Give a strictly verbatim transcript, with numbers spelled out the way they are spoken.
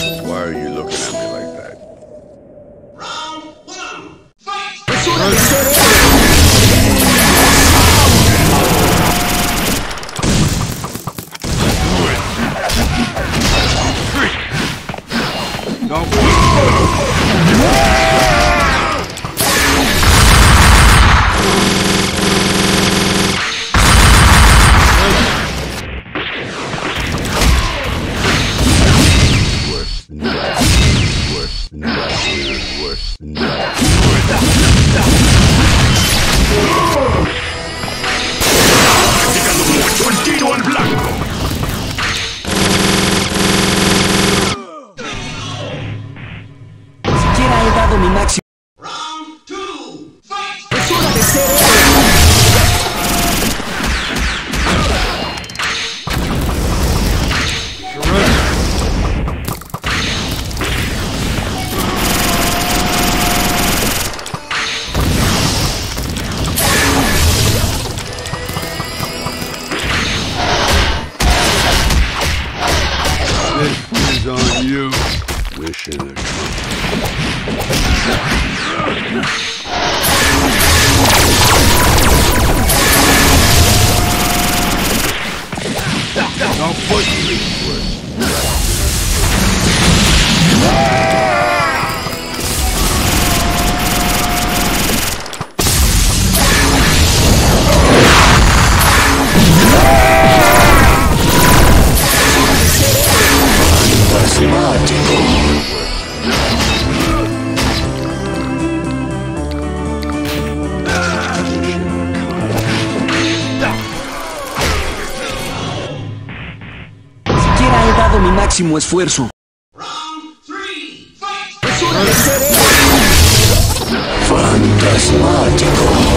Why are you looking at me like that? Round one, fight! ¡Es hora de ser héroe! Mi máximo. Round two, fight! Es hora de ser héroe. This is on you. Mission accomplished. Don't push me, Swiss. Mi máximo esfuerzo. Round three, fight! Es hora de ser héroe. Fantasmático.